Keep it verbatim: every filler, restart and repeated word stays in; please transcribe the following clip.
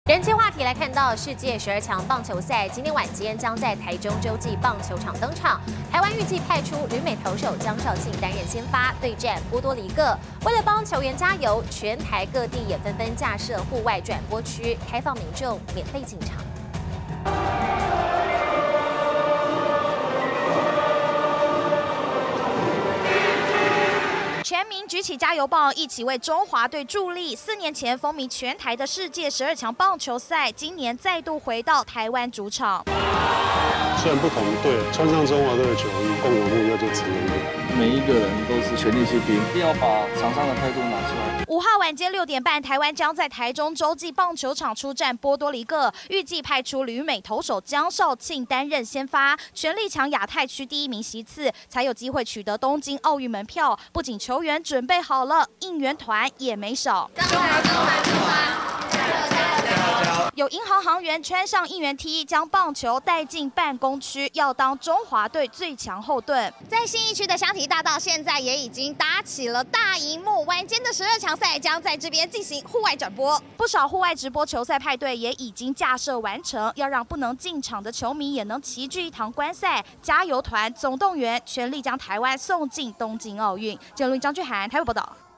人气话题来看到世界十二强棒球赛，今天晚间将在台中洲际棒球场登场。台湾预计派出旅美投手江少庆担任先发，对战波多黎各。为了帮球员加油，全台各地也纷纷架设户外转播区，开放民众免费进场。 全民举起加油棒，一起为中华队助力。四年前风靡全台的世界十二强棒球赛，今年再度回到台湾主场。 虽然不同队，穿上中华队的球衣，共同目标就只有一个。每一个人都是全力去拼，一定要把场上的态度拿出来。 五号晚间六点半，台湾将在台中洲际棒球场出战波多黎各，预计派出旅美投手江少庆担任先发，全力抢亚太区第一名席次，才有机会取得东京奥运门票。不仅球员准备好了，应援团也没少。中华中华中华！ 有银行行员穿上应援 T， 将棒球带进办公区，要当中华队最强后盾。在信义区的香堤大道，现在也已经搭起了大荧幕，晚间的十二强赛将在这边进行户外转播。不少户外直播球赛派对也已经架设完成，要让不能进场的球迷也能齐聚一堂观赛。加油团总动员，全力将台湾送进东京奥运。郑录张俊涵台北报道。